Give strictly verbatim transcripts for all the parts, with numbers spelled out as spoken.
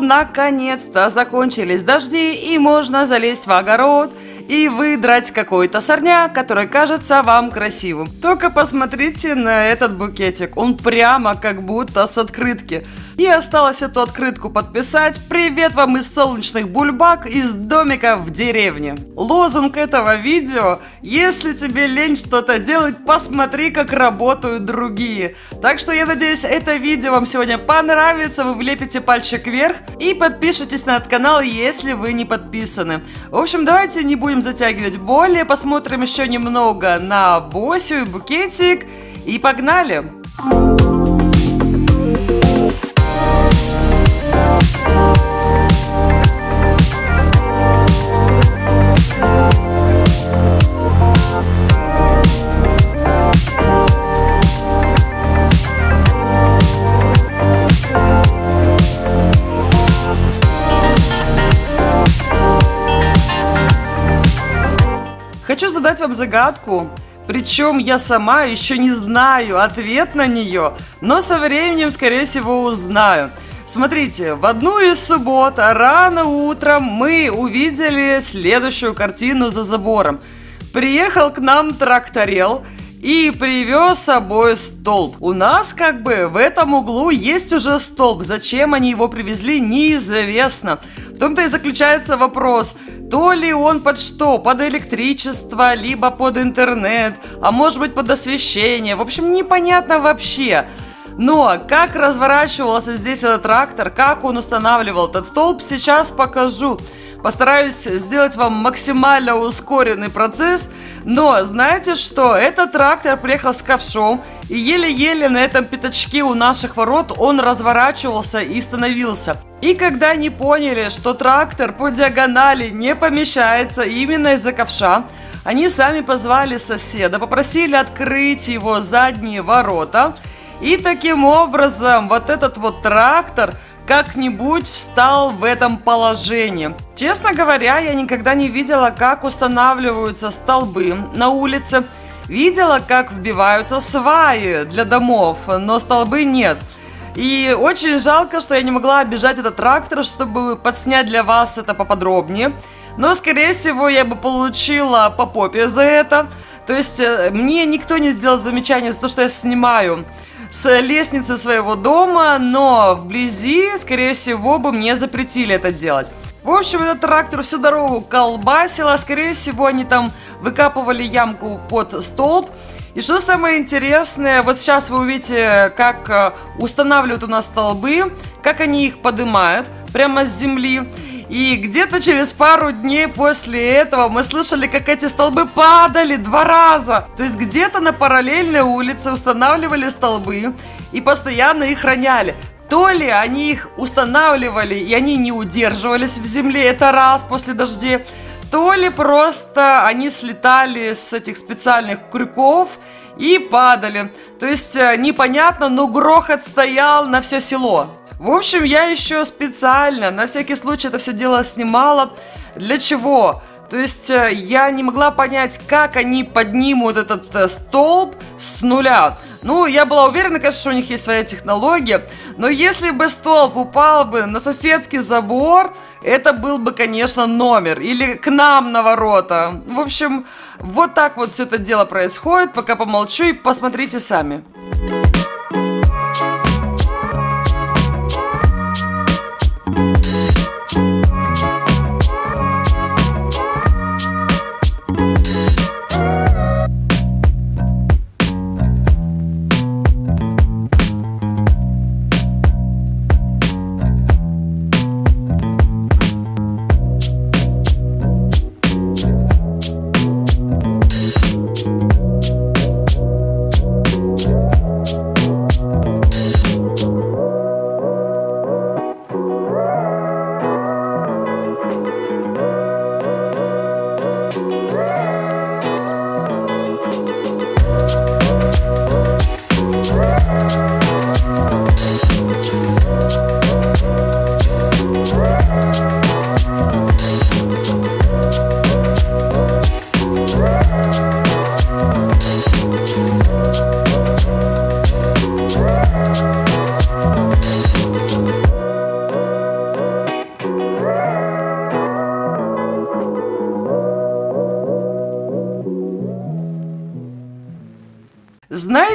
наконец-то закончились дожди, и можно залезть в огород и выдрать какой-то сорняк, который кажется вам красивым. Только посмотрите на этот букетик, он прямо как будто с открытки. И осталось эту открытку подписать: «Привет вам из солнечных бульбак, из домика в деревне». Лозунг этого видео: если тебе лень что-то делать, посмотри, как работают другие. Так что я надеюсь, это видео вам сегодня понравится, вы влепите пальчик вверх и подпишитесь на этот канал, если вы не подписаны. В общем, давайте не будем затягивать более, посмотрим еще немного на Босю и букетик, и погнали! Хочу задать вам загадку, причем я сама еще не знаю ответ на нее, но со временем, скорее всего, узнаю. Смотрите, в одну из суббот рано утром мы увидели следующую картину за забором. Приехал к нам тракторел и привез с собой столб. У нас как бы в этом углу есть уже столб. Зачем они его привезли, неизвестно. В том-то и заключается вопрос. То ли он под что? Под электричество, либо под интернет, а может быть под освещение. В общем, непонятно вообще. Но как разворачивался здесь этот трактор, как он устанавливал этот столб, сейчас покажу. Постараюсь сделать вам максимально ускоренный процесс. Но знаете что? Этот трактор приехал с ковшом, и еле-еле на этом пятачке у наших ворот он разворачивался и становился. И когда они поняли, что трактор по диагонали не помещается именно из-за ковша, они сами позвали соседа, попросили открыть его задние ворота. И таким образом вот этот вот трактор как-нибудь встал в этом положении. Честно говоря, я никогда не видела, как устанавливаются столбы на улице. Видела, как вбиваются сваи для домов, но столбы нет. И очень жалко, что я не могла обижать этот трактор, чтобы подснять для вас это поподробнее. Но, скорее всего, я бы получила по попе за это. То есть, мне никто не сделал замечания за то, что я снимаю с лестницы своего дома, но вблизи, скорее всего, бы мне запретили это делать. В общем, этот трактор всю дорогу колбасило. Скорее всего, они там выкапывали ямку под столб. И что самое интересное, вот сейчас вы увидите, как устанавливают у нас столбы, как они их поднимают прямо с земли. И где-то через пару дней после этого мы слышали, как эти столбы падали два раза. То есть где-то на параллельной улице устанавливали столбы и постоянно их роняли. То ли они их устанавливали и они не удерживались в земле, это раз после дождей, то ли просто они слетали с этих специальных крюков и падали. То есть непонятно, но грохот стоял на все село. В общем, я еще специально, на всякий случай, это все дело снимала. Для чего? То есть я не могла понять, как они поднимут этот столб с нуля. Ну, я была уверена, конечно, что у них есть своя технология. Но если бы столб упал бы на соседский забор, это был бы, конечно, номер. Или к нам на ворота. В общем, вот так вот все это дело происходит. Пока помолчу и посмотрите сами.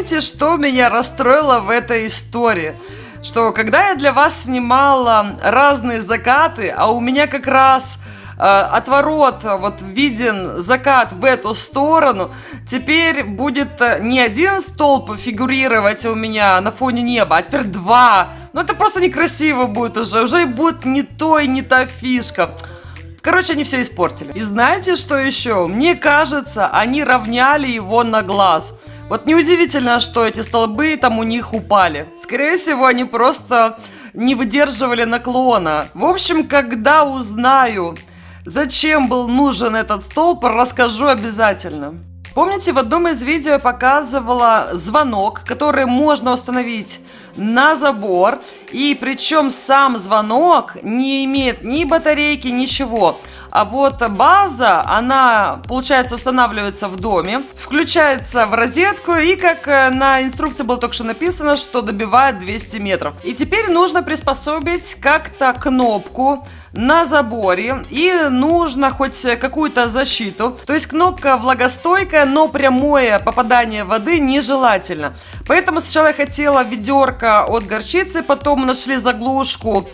знаете, что меня расстроило в этой истории? Что когда я для вас снимала разные закаты, а у меня как раз э, отворот, вот виден закат в эту сторону, теперь будет не один столб фигурировать у меня на фоне неба, а теперь два. Ну это просто некрасиво будет уже, уже будет не то и не та фишка. Короче, они все испортили. И знаете, что еще? Мне кажется, они равняли его на глаз. Вот неудивительно, что эти столбы там у них упали. Скорее всего, они просто не выдерживали наклона. В общем, когда узнаю, зачем был нужен этот столб, расскажу обязательно. Помните, в одном из видео я показывала звонок, который можно установить на забор. И причем сам звонок не имеет ни батарейки, ничего. А вот база, она, получается, устанавливается в доме, включается в розетку и, как на инструкции было только что написано, что добивает двести метров. И теперь нужно приспособить как-то кнопку на заборе, и нужно хоть какую-то защиту. То есть кнопка влагостойкая, но прямое попадание воды нежелательно. Поэтому сначала я хотела ведерко от горчицы, потом нашли заглушку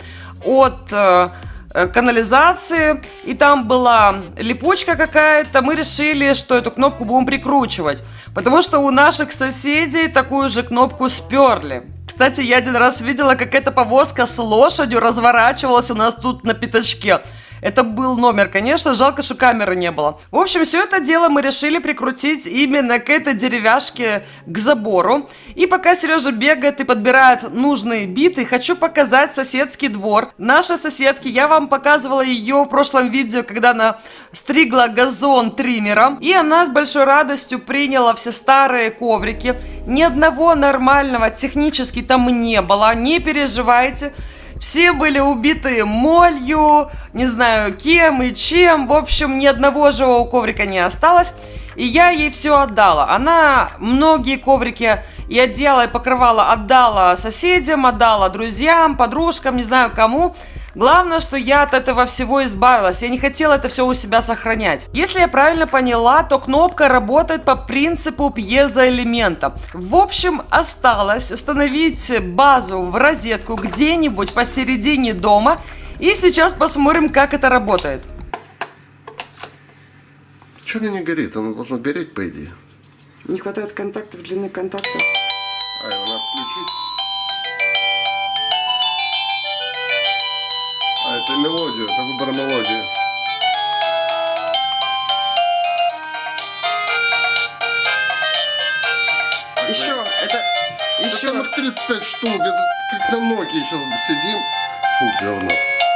от э, канализации, и там была липучка какая-то. Мы решили, что эту кнопку будем прикручивать, потому что у наших соседей такую же кнопку сперли. Кстати, я один раз видела, как эта повозка с лошадью разворачивалась у нас тут на пятачке. Это был номер, конечно, жалко, что камеры не было. В общем, все это дело мы решили прикрутить именно к этой деревяшке, к забору. И пока Сережа бегает и подбирает нужные биты, хочу показать соседский двор. Нашей соседки, я вам показывала ее в прошлом видео, когда она стригла газон триммером. И она с большой радостью приняла все старые коврики. Ни одного нормального технически там не было, не переживайте. Все были убиты молью, не знаю кем и чем. В общем, ни одного живого коврика не осталось. И я ей все отдала. Она многие коврики и одеяла, и покрывала отдала соседям, отдала друзьям, подружкам, не знаю кому. Главное, что я от этого всего избавилась. Я не хотела это все у себя сохранять. Если я правильно поняла, то кнопка работает по принципу пьезоэлемента. В общем, осталось установить базу в розетку где-нибудь посередине дома. И сейчас посмотрим, как это работает. Чего она не горит? Она должна гореть, по идее. Не хватает контактов, длины контакта. А, его надо включить. А, это мелодия, это выбор мелодии. Еще, это... Еще... Это там тридцать пять штук, это как на Nokia сейчас сидим. Фу, говно.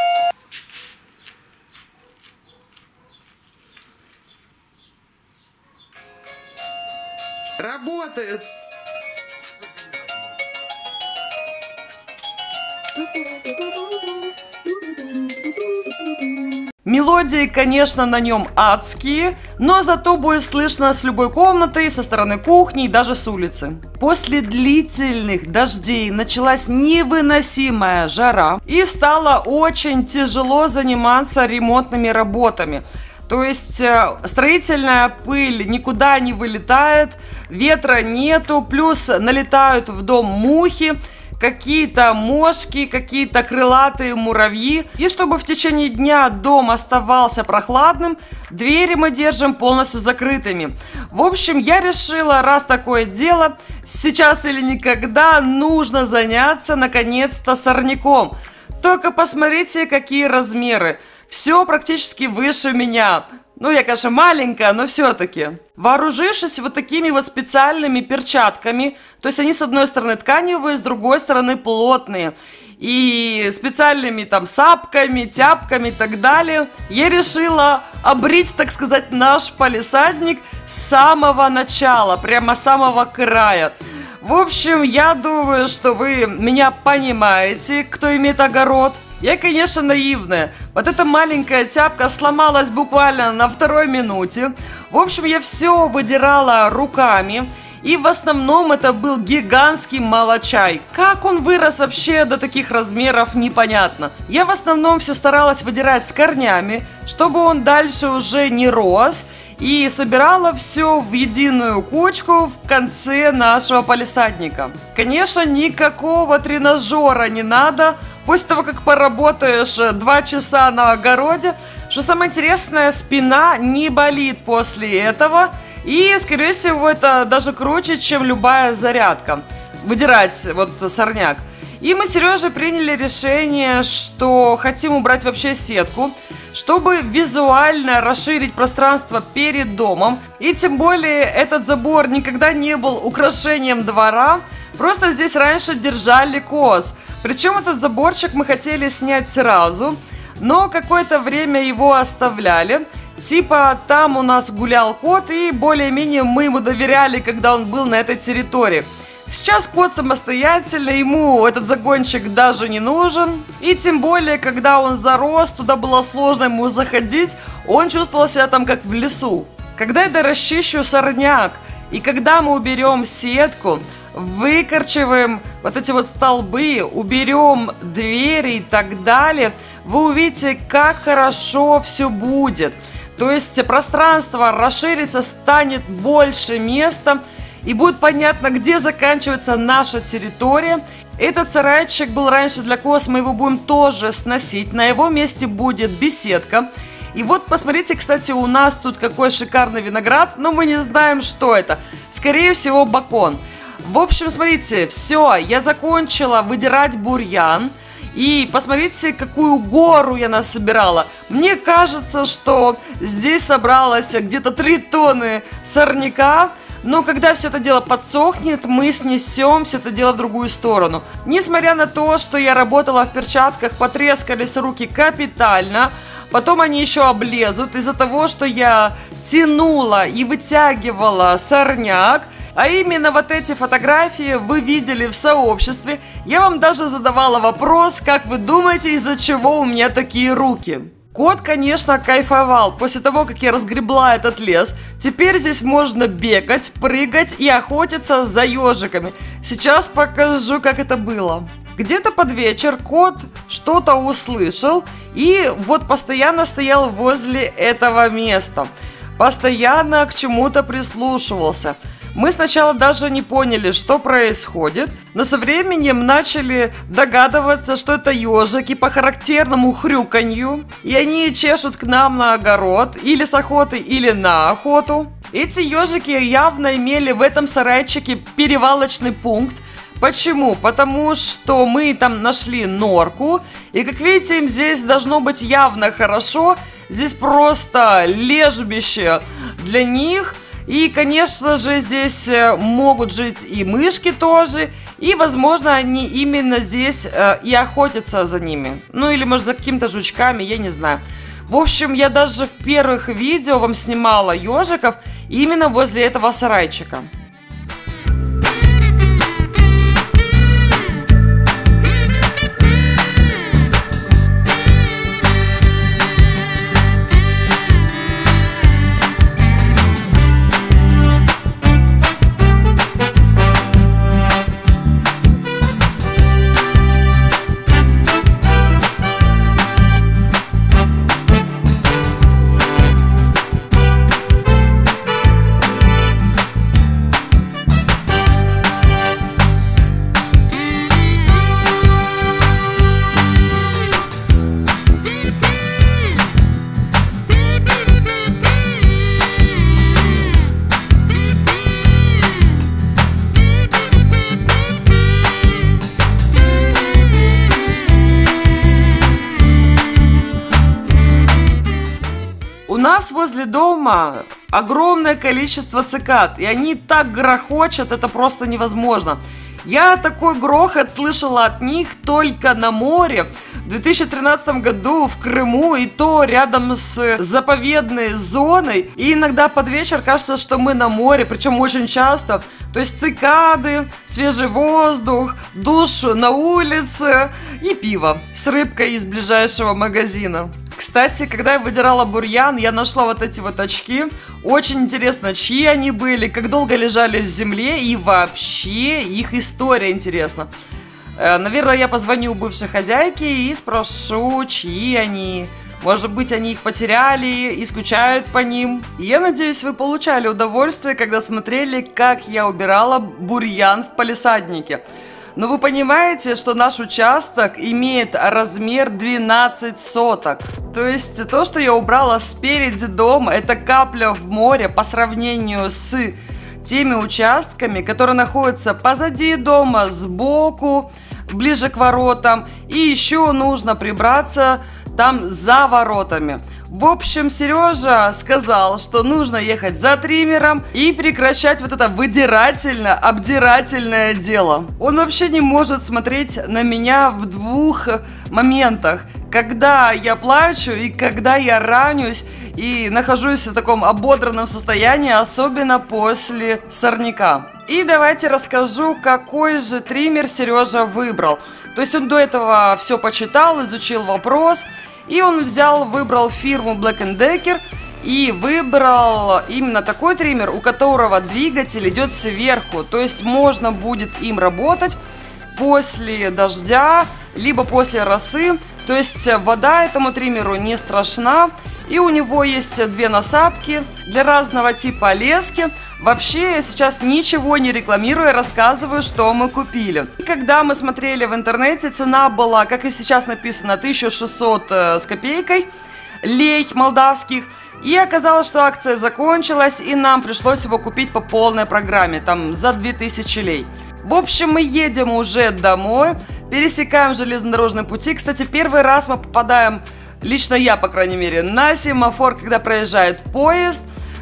Работает! Мелодии, конечно, на нем адские, но зато будет слышно с любой комнаты, со стороны кухни и даже с улицы. После длительных дождей началась невыносимая жара и стало очень тяжело заниматься ремонтными работами. То есть э, строительная пыль никуда не вылетает, ветра нету, плюс налетают в дом мухи, какие-то мошки, какие-то крылатые муравьи. И чтобы в течение дня дом оставался прохладным, двери мы держим полностью закрытыми. В общем, я решила, раз такое дело, сейчас или никогда нужно заняться наконец-то сорняком. Только посмотрите, какие размеры. Все практически выше меня. Ну, я, конечно, маленькая, но все-таки. Вооружившись вот такими вот специальными перчатками, то есть они с одной стороны тканевые, с другой стороны плотные, и специальными там сапками, тяпками и так далее, я решила обрить, так сказать, наш палисадник с самого начала, прямо с самого края. В общем, я думаю, что вы меня понимаете, кто имеет огород. Я, конечно, наивная. Вот эта маленькая тяпка сломалась буквально на второй минуте. В общем, я все выдирала руками. И в основном это был гигантский молочай. Как он вырос вообще до таких размеров, непонятно. Я в основном все старалась выдирать с корнями, чтобы он дальше уже не рос. и собирала все в единую кучку в конце нашего палисадника. Конечно, никакого тренажера не надо после того, как поработаешь два часа на огороде. Что самое интересное, спина не болит после этого, и, скорее всего, это даже круче, чем любая зарядка. Выдирать вот сорняк. И мы с Сережей приняли решение, что хотим убрать вообще сетку, чтобы визуально расширить пространство перед домом. И тем более этот забор никогда не был украшением двора, просто здесь раньше держали коз. Причем этот заборчик мы хотели снять сразу, но какое-то время его оставляли. Типа там у нас гулял кот, и более-менее мы ему доверяли, когда он был на этой территории. Сейчас кот самостоятельный, ему этот загончик даже не нужен. И тем более, когда он зарос, туда было сложно ему заходить, он чувствовал себя там как в лесу. Когда я расчищу сорняк, и когда мы уберем сетку, выкорчеваем вот эти вот столбы, уберем двери и так далее, вы увидите, как хорошо все будет. То есть пространство расширится, станет больше места, и будет понятно, где заканчивается наша территория. Этот сарайчик был раньше для коз, мы его будем тоже сносить. На его месте будет беседка. И вот посмотрите, кстати, у нас тут какой шикарный виноград, но мы не знаем, что это. Скорее всего, бакон. В общем, смотрите, все, я закончила выдирать бурьян. И посмотрите, какую гору я насобирала. Мне кажется, что здесь собралось где-то три тонны сорняка. Но когда все это дело подсохнет, мы снесем все это дело в другую сторону. Несмотря на то, что я работала в перчатках, потрескались руки капитально. Потом они еще облезут из-за того, что я тянула и вытягивала сорняк. А именно вот эти фотографии вы видели в сообществе. Я вам даже задавала вопрос, как вы думаете, из-за чего у меня такие руки? Кот, конечно, кайфовал после того, как я разгребла этот лес. Теперь здесь можно бегать, прыгать и охотиться за ежиками. Сейчас покажу, как это было. Где-то под вечер кот что-то услышал и вот постоянно стоял возле этого места. Постоянно к чему-то прислушивался. Мы сначала даже не поняли, что происходит, но со временем начали догадываться, что это ежики по характерному хрюканью, и они чешут к нам на огород, или с охоты, или на охоту. Эти ежики явно имели в этом сарайчике перевалочный пункт. Почему? Потому что мы там нашли норку, и, как видите, им здесь должно быть явно хорошо. Здесь просто лежбище для них. И, конечно же, здесь могут жить и мышки тоже. И, возможно, они именно здесь э, и охотятся за ними. Ну, или, может, за какими-то жучками, я не знаю. В общем, я даже в первых видео вам снимала ежиков именно возле этого сарайчика. У нас возле дома огромное количество цикад, и они так грохочут, это просто невозможно. Я такой грохот слышала от них только на море в две тысячи тринадцатом году в Крыму, и то рядом с заповедной зоной. И иногда под вечер кажется, что мы на море, причем очень часто. То есть цикады, свежий воздух, душ на улице и пиво с рыбкой из ближайшего магазина. Кстати, когда я выдирала бурьян, я нашла вот эти вот очки. Очень интересно, чьи они были, как долго лежали в земле и вообще их история интересна. Наверное, я позвоню бывшей хозяйке и спрошу, чьи они. Может быть, они их потеряли и скучают по ним. Я надеюсь, вы получали удовольствие, когда смотрели, как я убирала бурьян в палисаднике. Но вы понимаете, что наш участок имеет размер двенадцать соток. То есть то, что я убрала спереди дома, это капля в море по сравнению с теми участками, которые находятся позади дома, сбоку, ближе к воротам. И еще нужно прибраться там за воротами. В общем, Сережа сказал, что нужно ехать за триммером и прекращать вот это выдирательно-обдирательное дело. Он вообще не может смотреть на меня в двух моментах. Когда я плачу и когда я ранюсь и нахожусь в таком ободранном состоянии, особенно после сорняка. И давайте расскажу, какой же триммер Сережа выбрал. То есть он до этого все почитал, изучил вопрос. И он взял, выбрал фирму Black энд Decker и выбрал именно такой триммер, у которого двигатель идет сверху. То есть можно будет им работать после дождя, либо после росы. То есть вода этому триммеру не страшна. И у него есть две насадки для разного типа лески. Вообще, я сейчас ничего не рекламирую, рассказываю, что мы купили. И когда мы смотрели в интернете, цена была, как и сейчас написано, тысяча шестьсот с копейкой лей молдавских. И оказалось, что акция закончилась, и нам пришлось его купить по полной программе, там за две тысячи лей. В общем, мы едем уже домой, пересекаем железнодорожные пути. Кстати, первый раз мы попадаем, лично я, по крайней мере, на семафор, когда проезжает поезд.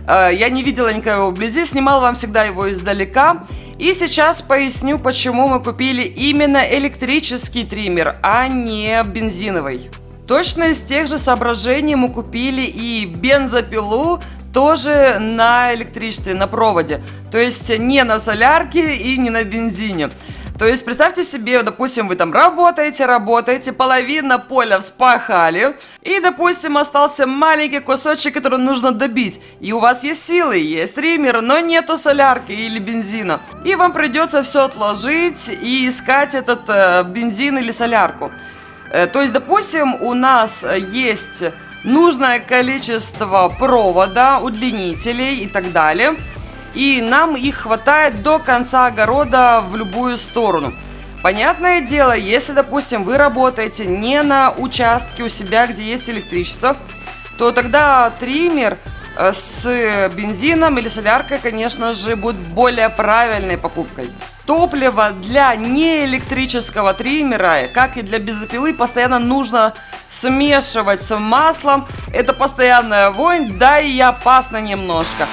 Я не видела никого вблизи, снимала вам всегда его издалека. И сейчас поясню, почему мы купили именно электрический триммер, а не бензиновый. Точно из тех же соображений мы купили и бензопилу, тоже на электричестве, на проводе. То есть не на солярке и не на бензине. То есть представьте себе, допустим, вы там работаете, работаете, половина поля вспахали, и, допустим, остался маленький кусочек, который нужно добить. И у вас есть силы, есть триммер, но нету солярки или бензина. И вам придется все отложить и искать этот э, бензин или солярку. Э, то есть, допустим, у нас есть нужное количество провода, удлинителей и так далее. И нам их хватает до конца огорода в любую сторону. Понятное дело, если, допустим, вы работаете не на участке у себя, где есть электричество, то тогда триммер с бензином или соляркой, конечно же, будет более правильной покупкой. Топливо для неэлектрического триммера, как и для бензопилы, постоянно нужно смешивать с маслом. Это постоянная вонь, да и опасно немножко.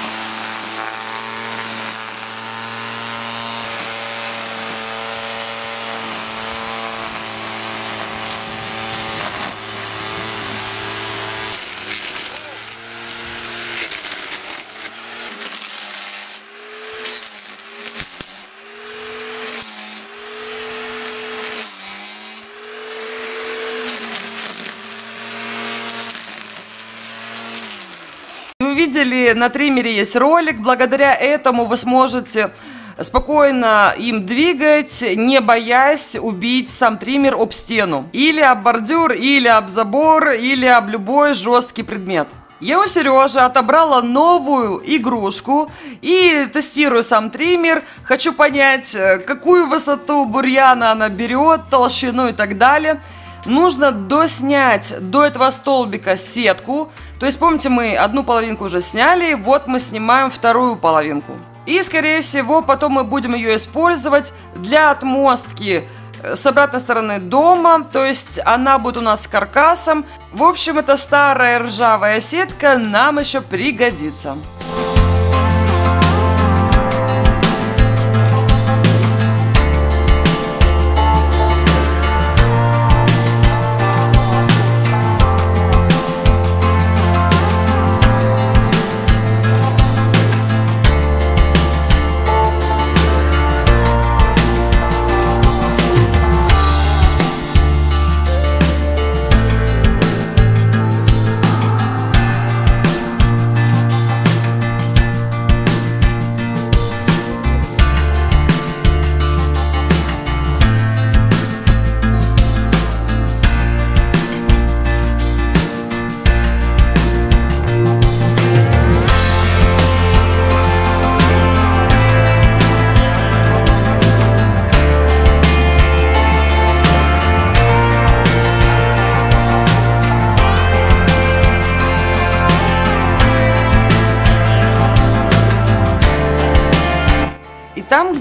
Вы видели, на триммере есть ролик, благодаря этому вы сможете спокойно им двигать, не боясь убить сам триммер об стену. Или об бордюр, или об забор, или об любой жесткий предмет. Я у Сережи отобрала новую игрушку и тестирую сам триммер. Хочу понять, какую высоту бурьяна она берет, толщину и так далее. Нужно доснять до этого столбика сетку. То есть, помните, мы одну половинку уже сняли, вот мы снимаем вторую половинку. И, скорее всего, потом мы будем ее использовать для отмостки с обратной стороны дома. То есть, она будет у нас с каркасом. В общем, эта старая ржавая сетка нам еще пригодится.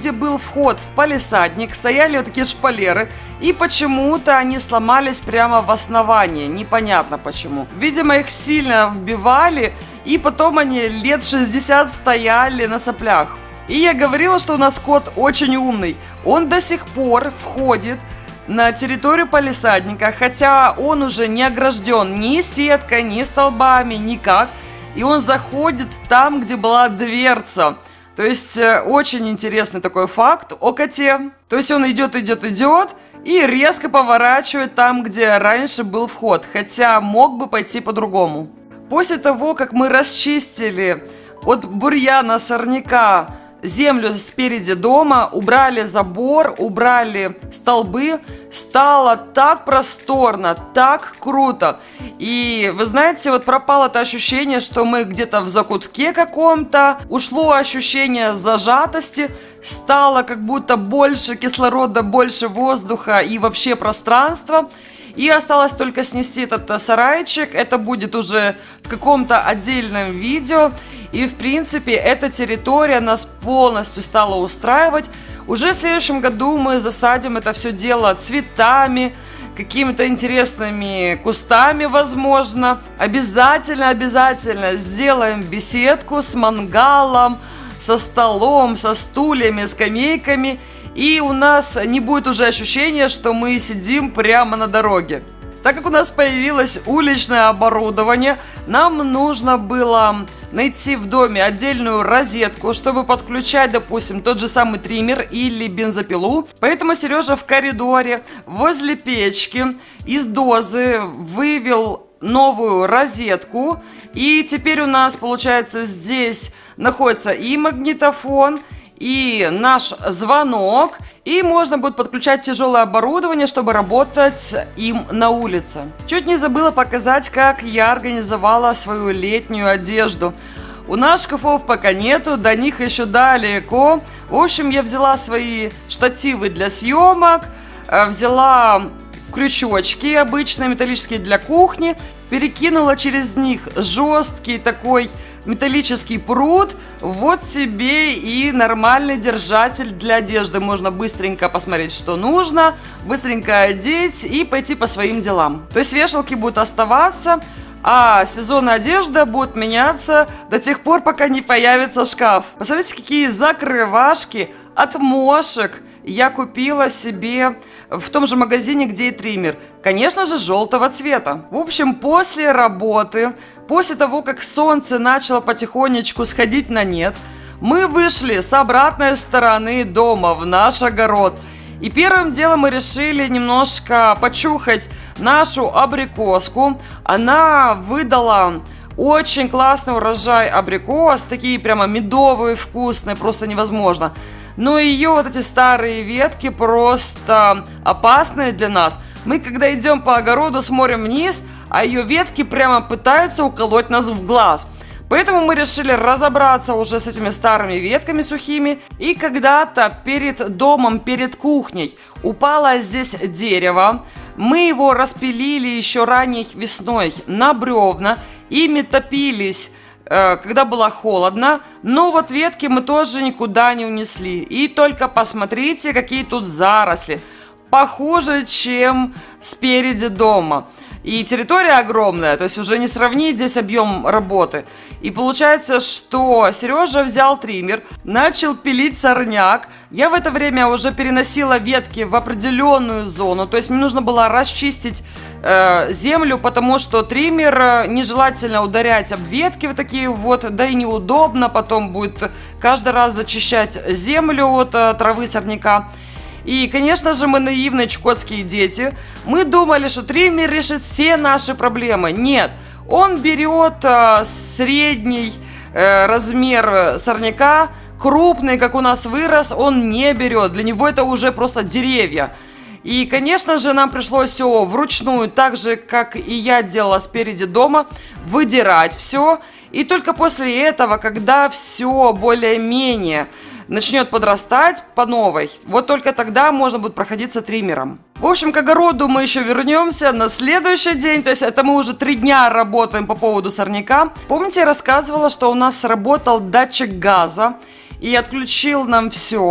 где был вход в палисадник, стояли вот такие шпалеры, и почему-то они сломались прямо в основании, непонятно почему. Видимо, их сильно вбивали, и потом они лет шестьдесят стояли на соплях. И я говорила, что у нас кот очень умный. Он до сих пор входит на территорию палисадника, хотя он уже не огражден ни сеткой, ни столбами, никак. И он заходит там, где была дверца. То есть очень интересный такой факт о коте. То есть он идет, идет, идет и резко поворачивает там, где раньше был вход. Хотя мог бы пойти по-другому. После того, как мы расчистили от бурьяна, сорняка землю спереди дома, убрали забор, убрали столбы, стало так просторно, так круто. И вы знаете, вот пропало это ощущение, что мы где-то в закутке каком-то, ушло ощущение зажатости, стало как будто больше кислорода, больше воздуха и вообще пространства. И осталось только снести этот сарайчик, это будет уже в каком-то отдельном видео. И в принципе эта территория нас полностью стала устраивать. Уже в следующем году мы засадим это все дело цветами, какими-то интересными кустами, возможно. Обязательно, обязательно сделаем беседку с мангалом, со столом, со стульями, скамейками. И у нас не будет уже ощущения, что мы сидим прямо на дороге. Так как у нас появилось уличное оборудование, нам нужно было найти в доме отдельную розетку, чтобы подключать, допустим, тот же самый триммер или бензопилу. Поэтому Сережа в коридоре возле печки из дозы вывел новую розетку. И теперь у нас, получается, здесь находится и магнитофон, и наш звонок, и можно будет подключать тяжелое оборудование, чтобы работать им на улице. Чуть не забыла показать, как я организовала свою летнюю одежду. У нас шкафов пока нету, до них еще далеко. В общем, я взяла свои штативы для съемок, взяла крючочки обычные, металлические для кухни, перекинула через них жесткий такой металлический прут. Вот тебе и нормальный держатель для одежды. Можно быстренько посмотреть, что нужно, быстренько одеть и пойти по своим делам. То есть вешалки будут оставаться, а сезонная одежда будет меняться до тех пор, пока не появится шкаф. Посмотрите, какие закрывашки от мошек я купила себе в том же магазине, где и триммер. Конечно же, желтого цвета. В общем, после работы, после того, как солнце начало потихонечку сходить на нет, мы вышли с обратной стороны дома в наш огород. И первым делом мы решили немножко почухать нашу абрикоску. Она выдала очень классный урожай абрикос, такие прямо медовые, вкусные, просто невозможно. Но ее вот эти старые ветки просто опасные для нас. Мы, когда идем по огороду, смотрим вниз, а ее ветки прямо пытаются уколоть нас в глаз. Поэтому мы решили разобраться уже с этими старыми ветками сухими. И когда-то перед домом, перед кухней упало здесь дерево. Мы его распилили еще ранней весной на бревна. Ими топились, когда было холодно, но вот ветки мы тоже никуда не унесли. И только посмотрите, какие тут заросли. Похуже, чем спереди дома. И территория огромная, то есть уже не сравнить здесь объем работы. И получается, что Сережа взял триммер, начал пилить сорняк. Я в это время уже переносила ветки в определенную зону. То есть мне нужно было расчистить э, землю, потому что триммер нежелательно ударять об ветки вот такие вот. Да и неудобно, потом будет каждый раз зачищать землю от э, травы, сорняка. И, конечно же, мы наивные чукотские дети. Мы думали, что триммер решит все наши проблемы. Нет, он берет э, средний э, размер сорняка, крупный, как у нас вырос, он не берет. Для него это уже просто деревья. И, конечно же, нам пришлось все вручную, так же, как и я делала спереди дома, выдирать все. И только после этого, когда все более-менее начнет подрастать по новой, вот только тогда можно будет проходиться триммером. В общем, к огороду мы еще вернемся на следующий день, то есть это мы уже три дня работаем по поводу сорняка. Помните, я рассказывала, что у нас работал датчик газа и отключил нам все,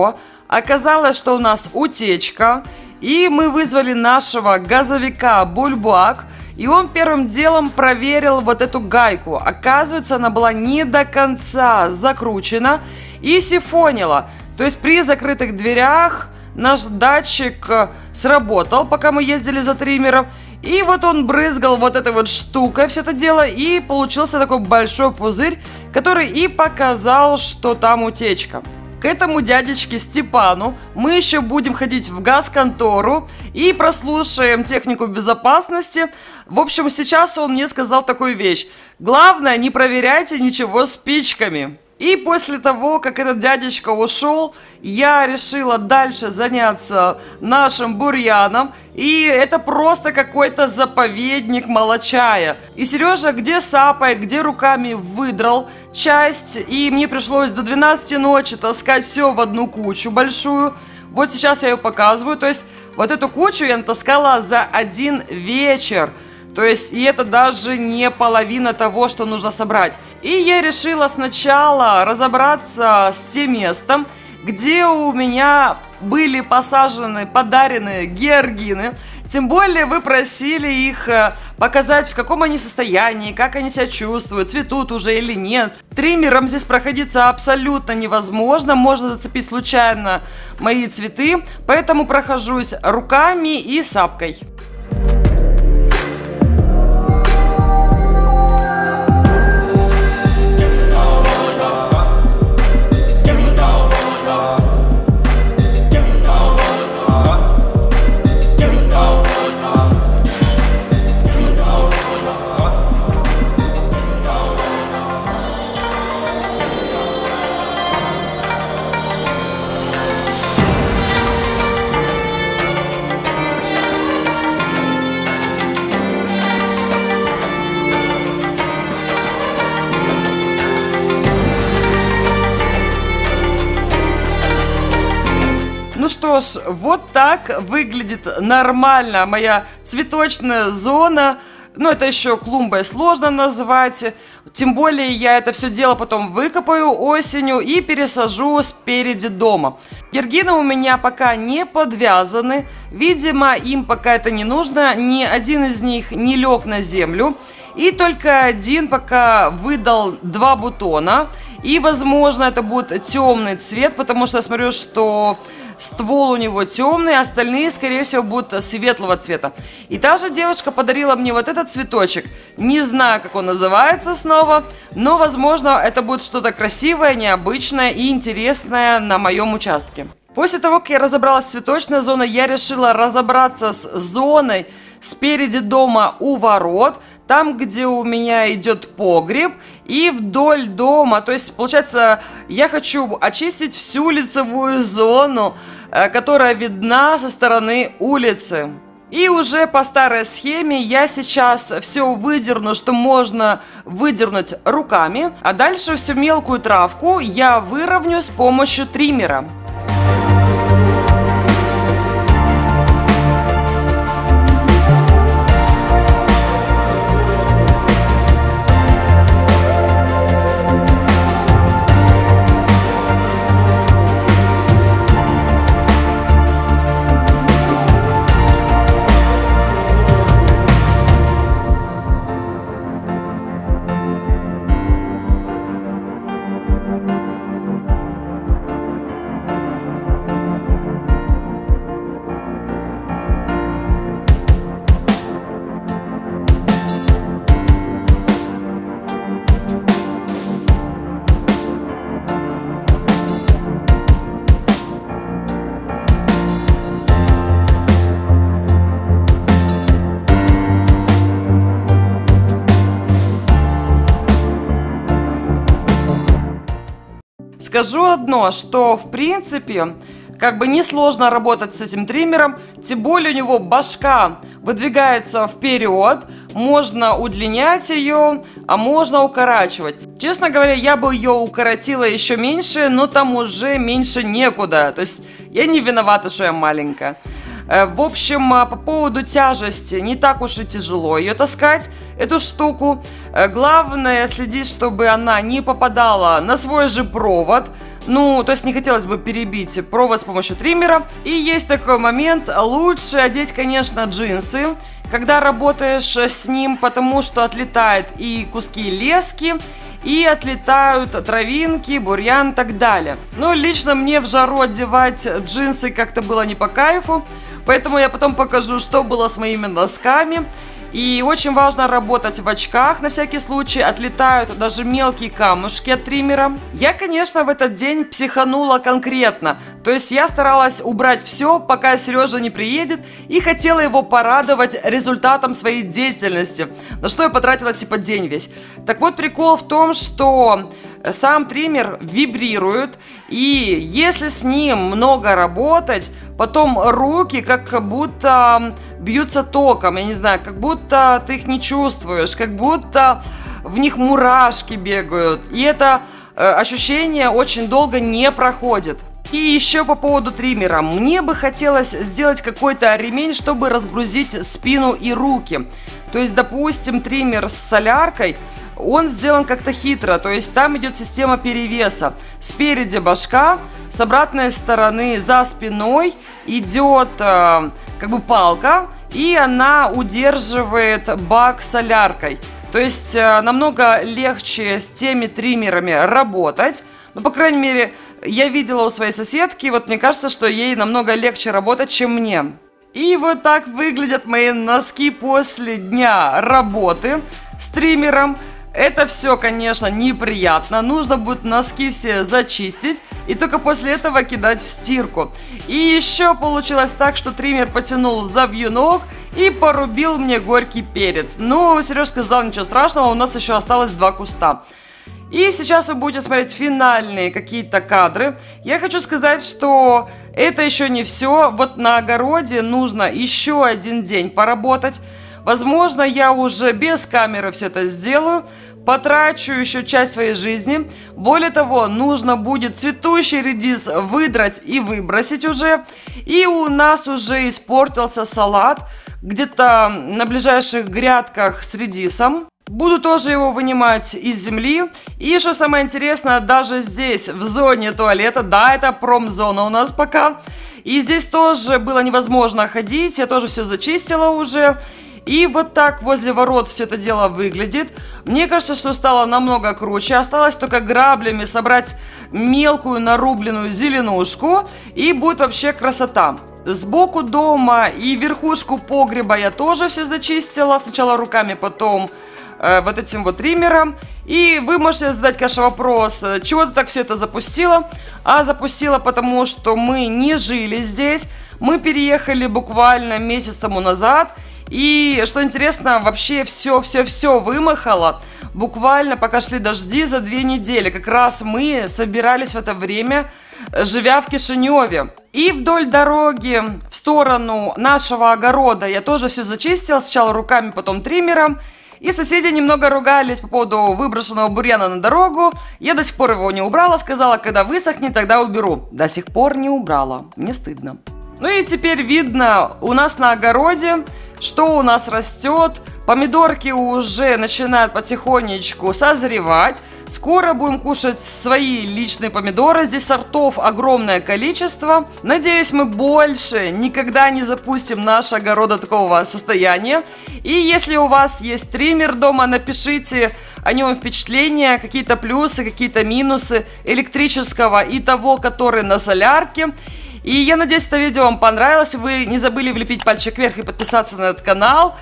Оказалось, что у нас утечка, и мы вызвали нашего газовика Бульбак, и он первым делом проверил вот эту гайку. Оказывается, она была не до конца закручена и сифонила. То есть при закрытых дверях наш датчик сработал, пока мы ездили за триммером. И вот он брызгал вот этой вот штукой все это дело, и получился такой большой пузырь, который и показал, что там утечка. К этому дядечке Степану мы еще будем ходить в газконтору и прослушаем технику безопасности. В общем, сейчас он мне сказал такую вещь: главное, не проверяйте ничего спичками. И после того, как этот дядечка ушел, я решила дальше заняться нашим бурьяном. И это просто какой-то заповедник молочая. И Сережа где сапой, где руками выдрал часть. И мне пришлось до двенадцати ночи таскать все в одну кучу большую. Вот сейчас я ее показываю. То есть вот эту кучу я натаскала за один вечер. То есть, и это даже не половина того, что нужно собрать. И я решила сначала разобраться с тем местом, где у меня были посажены, подаренные георгины. Тем более вы просили их показать, в каком они состоянии, как они себя чувствуют, цветут уже или нет. Триммером здесь проходиться абсолютно невозможно, можно зацепить случайно мои цветы, поэтому прохожусь руками и сапкой. Ну что ж, вот так выглядит нормально моя цветочная зона. Ну, это еще клумбой сложно назвать. Тем более я это все дело потом выкопаю осенью и пересажу спереди дома. Георгины у меня пока не подвязаны. Видимо, им пока это не нужно. Ни один из них не лег на землю. И только один пока выдал два бутона. И, возможно, это будет темный цвет, потому что я смотрю, что ствол у него темный, остальные, скорее всего, будут светлого цвета. И та же девушка подарила мне вот этот цветочек. Не знаю, как он называется снова, но, возможно, это будет что-то красивое, необычное и интересное на моем участке. После того, как я разобралась с цветочной зоной, я решила разобраться с зоной спереди дома у ворот, там, где у меня идет погреб, и вдоль дома. То есть, получается, я хочу очистить всю лицевую зону, которая видна со стороны улицы. И уже по старой схеме я сейчас все выдерну, что можно выдернуть руками, а дальше всю мелкую травку я выровню с помощью триммера. Скажу одно, что в принципе как бы несложно работать с этим триммером, тем более у него башка выдвигается вперед, можно удлинять ее, а можно укорачивать. Честно говоря, я бы ее укоротила еще меньше, но там уже меньше некуда, то есть я не виновата, что я маленькая. В общем, по поводу тяжести, не так уж и тяжело ее таскать, эту штуку. Главное следить, чтобы она не попадала на свой же провод. Ну, то есть не хотелось бы перебить провод с помощью триммера. И есть такой момент, лучше одеть, конечно, джинсы, когда работаешь с ним, потому что отлетают и куски лески, и отлетают травинки, бурьян и так далее. Но лично мне в жару одевать джинсы как-то было не по кайфу, поэтому я потом покажу, что было с моими носками. И очень важно работать в очках, на всякий случай, отлетают даже мелкие камушки от триммера. Я, конечно, в этот день психанула конкретно, то есть я старалась убрать все, пока Сережа не приедет, и хотела его порадовать результатом своей деятельности, на что я потратила типа день весь. Так вот, прикол в том, что сам триммер вибрирует, и если с ним много работать, потом руки как будто бьются током, я не знаю, как будто ты их не чувствуешь, как будто в них мурашки бегают, и это э, ощущение очень долго не проходит. И еще по поводу триммера. Мне бы хотелось сделать какой-то ремень, чтобы разгрузить спину и руки. То есть, допустим, триммер с соляркой, он сделан как-то хитро, то есть там идет система перевеса. Спереди башка, с обратной стороны за спиной идет э, как бы палка, и она удерживает бак с соляркой. То есть э, намного легче с теми триммерами работать. Ну, по крайней мере, я видела у своей соседки, вот мне кажется, что ей намного легче работать, чем мне. И вот так выглядят мои носки после дня работы с триммером. Это все, конечно, неприятно. Нужно будет носки все зачистить и только после этого кидать в стирку. И еще получилось так, что триммер потянул за вьюнок и порубил мне горький перец. Но Сереж сказал, ничего страшного, у нас еще осталось два куста. И сейчас вы будете смотреть финальные какие-то кадры. Я хочу сказать, что это еще не все. Вот на огороде нужно еще один день поработать. Возможно, я уже без камеры все это сделаю, потрачу еще часть своей жизни. Более того, нужно будет цветущий редис выдрать и выбросить уже. И у нас уже испортился салат где-то на ближайших грядках с редисом. Буду тоже его вынимать из земли. И что самое интересное, даже здесь, в зоне туалета, да, это промзона у нас пока. И здесь тоже было невозможно ходить, я тоже все зачистила уже. И вот так возле ворот все это дело выглядит. Мне кажется, что стало намного круче. Осталось только граблями собрать мелкую нарубленную зеленушку, и будет вообще красота. Сбоку дома и верхушку погреба я тоже все зачистила. Сначала руками, потом э, вот этим вот триммером. И вы можете задать, конечно, вопрос, чего ты так все это запустила? А запустила потому, что мы не жили здесь. Мы переехали буквально месяц тому назад. И, что интересно, вообще все-все-все вымахало. Буквально пока шли дожди за две недели. Как раз мы собирались в это время, живя в Кишиневе. И вдоль дороги в сторону нашего огорода я тоже все зачистила. Сначала руками, потом триммером. И соседи немного ругались по поводу выброшенного бурьяна на дорогу. Я до сих пор его не убрала. Сказала, когда высохнет, тогда уберу. До сих пор не убрала. Мне стыдно. Ну и теперь видно у нас на огороде, что у нас растет. Помидорки уже начинают потихонечку созревать. Скоро будем кушать свои личные помидоры. Здесь сортов огромное количество. Надеюсь, мы больше никогда не запустим наш огород до такого состояния. И если у вас есть триммер дома, напишите о нем впечатления, какие-то плюсы, какие-то минусы электрического и того, который на солярке. И я надеюсь, это видео вам понравилось. Вы не забыли влепить пальчик вверх и подписаться на этот канал.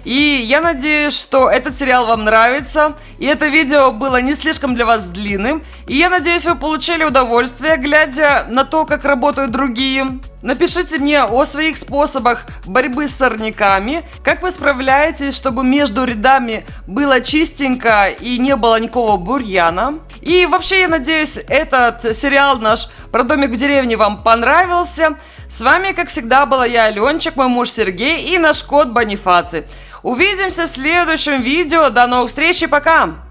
И я надеюсь, что этот сериал вам нравится. И это видео было не слишком для вас длинным. И я надеюсь, вы получили удовольствие, глядя на то, как работают другие. Напишите мне о своих способах борьбы с сорняками. Как вы справляетесь, чтобы между рядами было чистенько и не было никакого бурьяна. И вообще, я надеюсь, этот сериал наш про домик в деревне вам понравился. С вами, как всегда, была я, Аленчик, мой муж Сергей и наш кот Бонифаций. Увидимся в следующем видео. До новых встреч и пока!